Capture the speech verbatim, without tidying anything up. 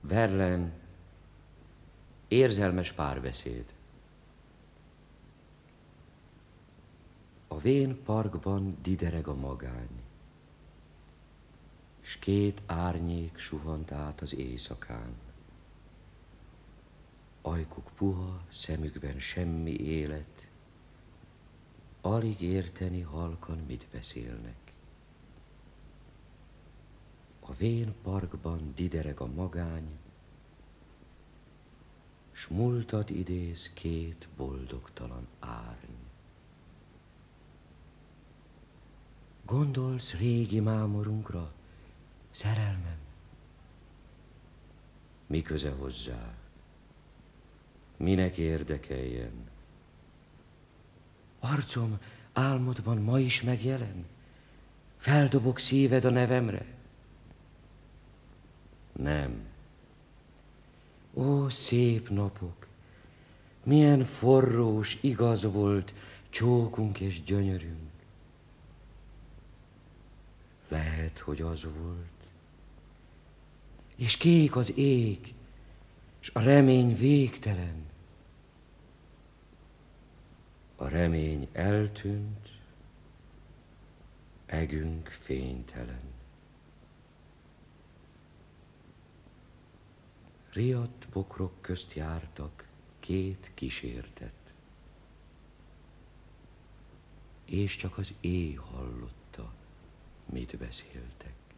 Verlaine, érzelmes párbeszéd. A vén parkban didereg a magány, s két árnyék suhant át az éjszakán. Ajkuk puha, szemükben semmi élet, alig érteni halkan, mit beszélnek. A vén parkban didereg a magány, s múltat idéz két boldogtalan árny. Gondolsz régi mámorunkra, szerelmem? Mi köze hozzá? Minek érdekeljen? Arcom álmodban ma is megjelen? Feldobok szíved a nevemre? Nem. Ó, szép napok, milyen forrós, igaz volt csókunk és gyönyörünk. Lehet, hogy az volt. És kék az ég, s a remény végtelen. A remény eltűnt, egünk fénytelen. Riadt bokrok közt jártak két kísértet, és csak az éj hallotta, mit beszéltek.